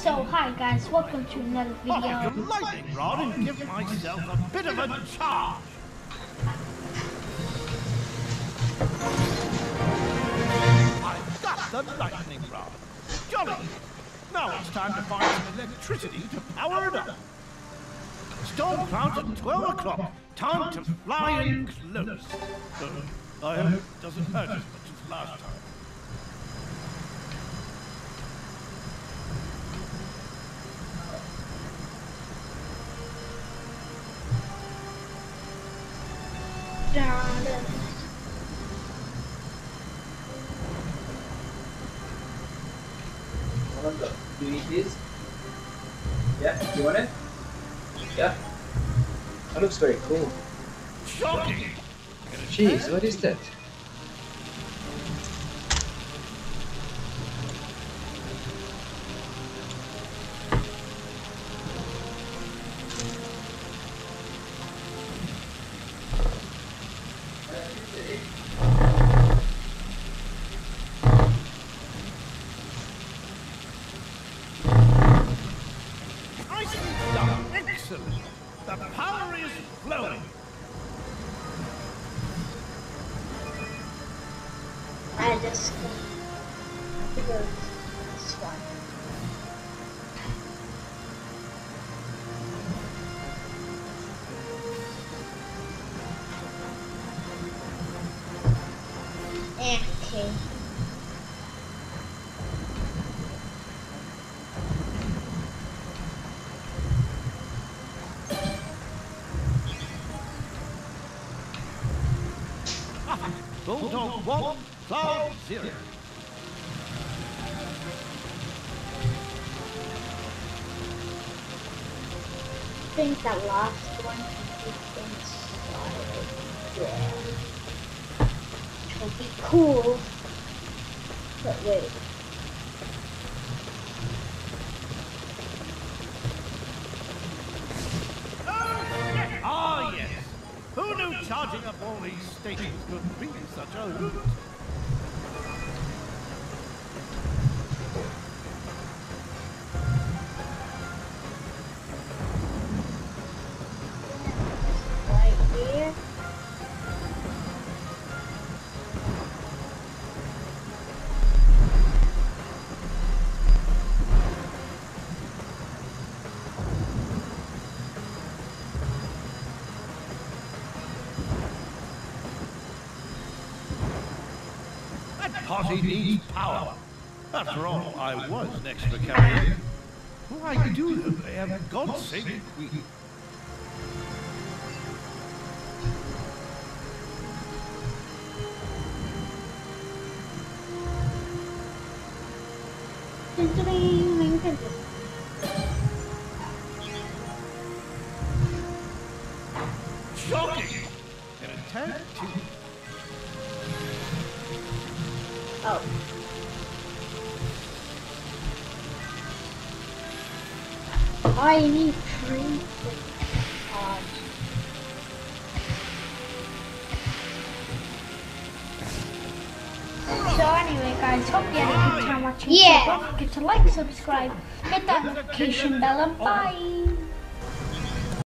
So hi guys, welcome to another video. I'll take a lightning rod and give myself a bit of a charge. I've got the lightning rod. Jolly! Now it's time to find some electricity to power it up. Storm clouds at 12 o'clock. Time to fly in close. I hope it doesn't hurt as much as last time. Do you eat this? Yeah, you want it? Yeah. That looks very cool. Shocking! Jeez, what is that? Excellent! The power is flowing! I just go this one. Okay. Bulldog 1, Cloud 0. I think that last one is inside. Yeah. Which will be cool. But wait. Ah, yes. Who knew charging up all these stations could be such a hoot? Right here. Party needs power. After all, I was an extra carrier. Why do they have God's sake queen? Shocking! And a tag too. Oh. I need trees to charge. So anyway guys, hope you had a good time watching. Yeah. Don't forget to like, subscribe, hit that notification bell and bye.